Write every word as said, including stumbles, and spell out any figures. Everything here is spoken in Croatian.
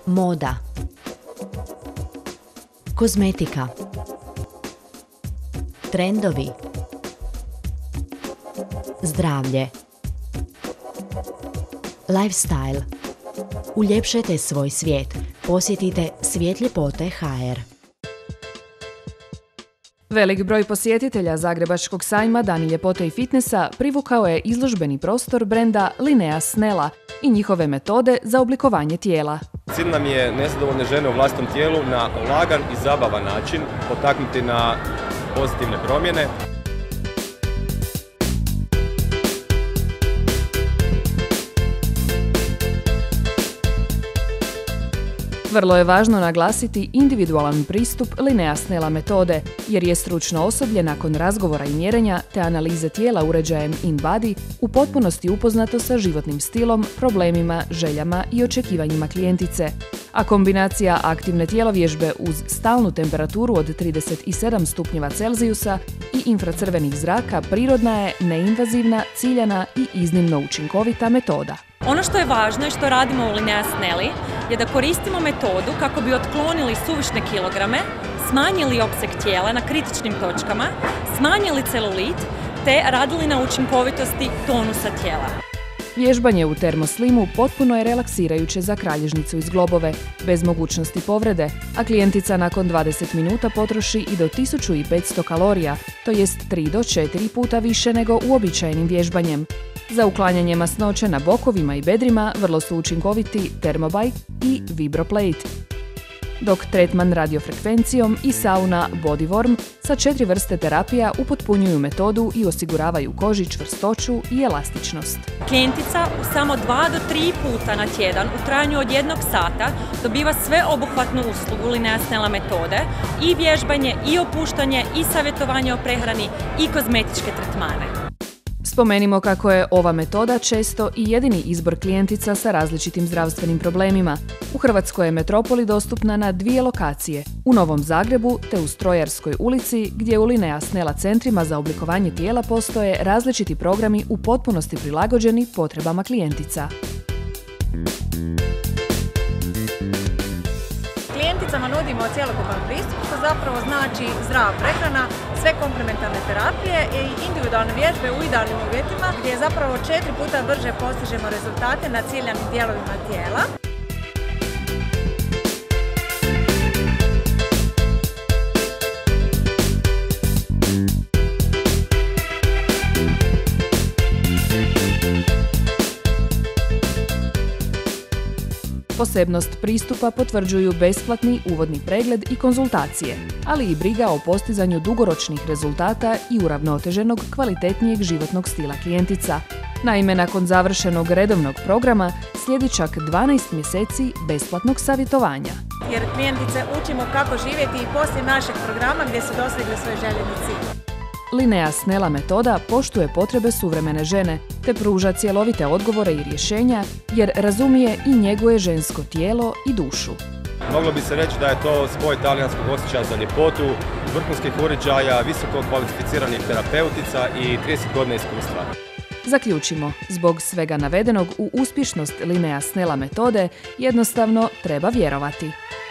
Moda. Kozmetika. Trendovi. Zdravlje. Lifestyle. Uljepšajte svoj svijet. Posjetite Svijet ljepote ha er. Velik broj posjetitelja Zagrebačkog sajma Dani ljepote i fitnesa privukao je izložbeni prostor brenda Linea Snella i njihove metode za oblikovanje tijela. Cilj nam je nezadovoljne žene u vlastitom tijelu na lagan i zabavan način potaknuti na pozitivne promjene. Vrlo je važno naglasiti individualan pristup Linea Snella metode, jer je stručno osoblje nakon razgovora i mjerenja te analize tijela uređajem InBody u potpunosti upoznato sa životnim stilom, problemima, željama i očekivanjima klijentice. A kombinacija aktivne tjelovježbe uz stalnu temperaturu od trideset sedam stupnjeva Celzijusa i infracrvenih zraka prirodna je, neinvazivna, ciljana i iznimno učinkovita metoda. Ono što je važno i što radimo u Linea Snelli je da koristimo metodu kako bi otklonili suvišne kilograme, smanjili opseg tijela na kritičnim točkama, smanjili celulit te radili na učinkovitosti tonusa tijela. Vježbanje u termoslimu potpuno je relaksirajuće za kralježnicu iz Globove, bez mogućnosti povrede, a klijentica nakon dvadeset minuta potroši i do tisuću petsto kalorija, to jest tri do četiri puta više nego uobičajenim vježbanjem. Za uklanjanje masnoće na bokovima i bedrima vrlo su učinkoviti Thermobite i Vibroplate, dok tretman radiofrekvencijom i sauna Body Warm sa četiri vrste terapija upotpunjuju metodu i osiguravaju koži čvrstoću i elastičnost. Klijentica u samo dva do tri puta na tjedan u trajanju od jednog sata dobiva sveobuhvatnu uslugu Linea Snella metode i vježbanje i opuštanje i savjetovanje o prehrani i kozmetičke tretmane. Spomenimo kako je ova metoda često i jedini izbor klijentica sa različitim zdravstvenim problemima. U Hrvatskoj je metropoli dostupna na dvije lokacije, u Novom Zagrebu te u Strojarskoj ulici, gdje u Linea Snella centrima za oblikovanje tijela postoje različiti programi u potpunosti prilagođeni potrebama klijentica. Klijenticama nudimo cjelokupan pristup, što zapravo znači zdrava prehrana, sve komplementarne terapije i individualne vježbe u idealnim uvjetima, gdje zapravo četiri puta brže postižemo rezultate na ciljanim dijelovima tijela. Posebnost pristupa potvrđuju besplatni uvodni pregled i konzultacije, ali i briga o postizanju dugoročnih rezultata i uravnoteženog kvalitetnijeg životnog stila klijentica. Naime, nakon završenog redovnog programa slijedi čak dvanaest mjeseci besplatnog savjetovanja. Jer klijentice učimo kako živjeti i poslije našeg programa gdje su dosegli svoj željeni cilj. Linea Snella metoda poštuje potrebe suvremene žene, te pruža cjelovite odgovore i rješenja, jer razumije i njeguje žensko tijelo i dušu. Moglo bi se reći da je to spoj talijanskog osjećaja za ljepotu, vrhunskih uređaja, visoko kvalificiranih terapeutica i trideset godina iskustva. Zaključimo, zbog svega navedenog u uspješnost Linea Snella metode jednostavno treba vjerovati.